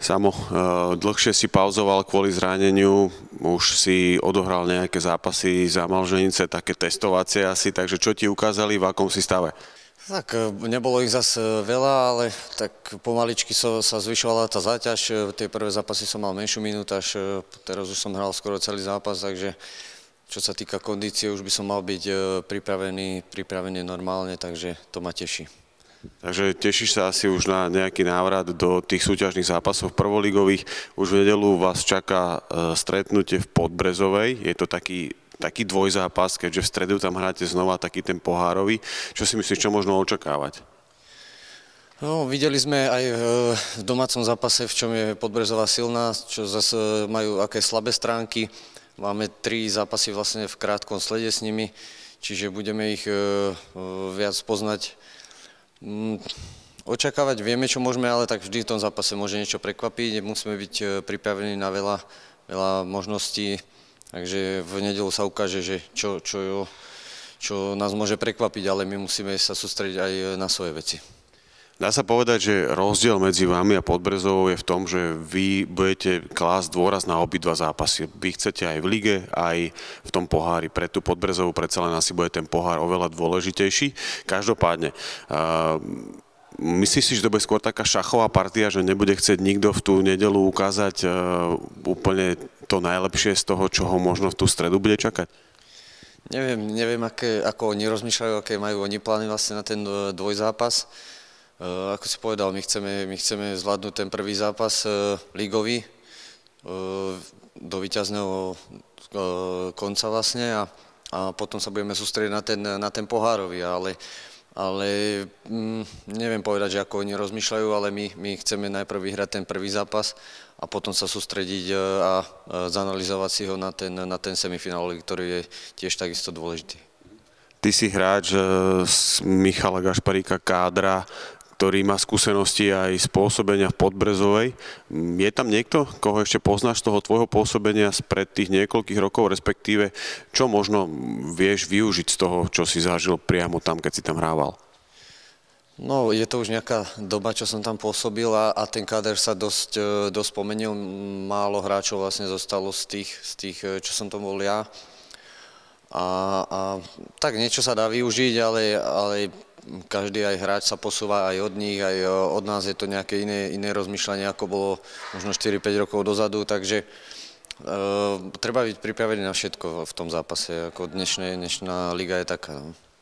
Samo, dlhšie si pauzoval kvôli zraneniu, už si odohral nejaké zápasy za Malženice, také testovacie asi, takže čo ti ukázali, v akom si stave? Tak, nebolo ich zase veľa, ale tak pomaličky sa zvyšovala tá záťaž. Tie prvé zápasy som mal menšiu minútaž, teraz už som hral skoro celý zápas, takže čo sa týka kondície, už by som mal byť pripravený normálne, takže to ma teší. Takže tešíš sa asi už na nejaký návrat do tých súťažných zápasov prvoligových. Už v nedeľu vás čaká stretnutie v Podbrezovej. Je to taký dvojzápas, keďže v stredu tam hráte znova taký ten pohárový. Čo si myslíš, čo možno očakávať? No, videli sme aj v domácom zápase, v čom je Podbrezová silná, čo zase majú aké slabé stránky. Máme 3 zápasy vlastne v krátkom slede s nimi, čiže budeme ich viac poznať. Očakávať vieme, čo môžeme, ale tak vždy v tom zápase môže niečo prekvapiť. Musíme byť pripravení na veľa možností, takže v nedeľu sa ukáže, že čo nás môže prekvapiť, ale my musíme sa sústrediť aj na svoje veci. Dá sa povedať, že rozdiel medzi vami a Podbrezovou je v tom, že vy budete klásť dôraz na obidva zápasy. Vy chcete aj v lige, aj v tom pohári. Pre tú Podbrezovú predsa len asi bude ten pohár oveľa dôležitejší. Každopádne, myslíš si, že to bude skôr taká šachová partia, že nebude chcieť nikto v tú nedeľu ukázať úplne to najlepšie z toho, čo ho možno v tú stredu bude čakať? Neviem ako oni rozmýšľajú, aké majú oni plány vlastne na ten dvojzápas. Ako si povedal, my chceme zvládnuť ten prvý zápas ligový do víťazného konca vlastne a potom sa budeme sústrediť na ten pohárový, ale neviem povedať, že ako oni rozmýšľajú, ale my chceme najprv vyhrať ten prvý zápas a potom sa sústrediť a zanalyzovať si ho na ten semifinálový, ktorý je tiež takisto dôležitý. Ty si hráč z Michala Gašparíka kádra, ktorý má skúsenosti aj z pôsobenia v Podbrezovej. Je tam niekto, koho ešte poznáš z toho tvojho pôsobenia spred tých niekoľkých rokov, respektíve čo možno vieš využiť z toho, čo si zažil priamo tam, keď si tam hrával? No, je to už nejaká doba, čo som tam pôsobil a ten káder sa dosť pomenil. Málo hráčov vlastne zostalo z tých, čo som tam bol ja. A tak niečo sa dá využiť, ale každý aj hráč sa posúva aj od nich, aj od nás je to nejaké iné rozmýšľanie, ako bolo možno 4-5 rokov dozadu, takže treba byť pripravený na všetko v tom zápase, ako dnešná liga je taká. No.